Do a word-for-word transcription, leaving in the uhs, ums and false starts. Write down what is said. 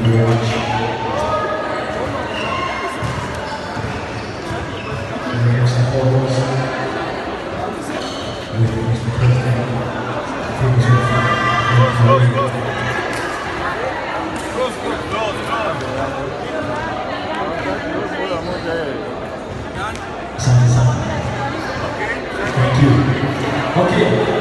very much. We have some photos with Mister President. Thank you for Thank you. Okay.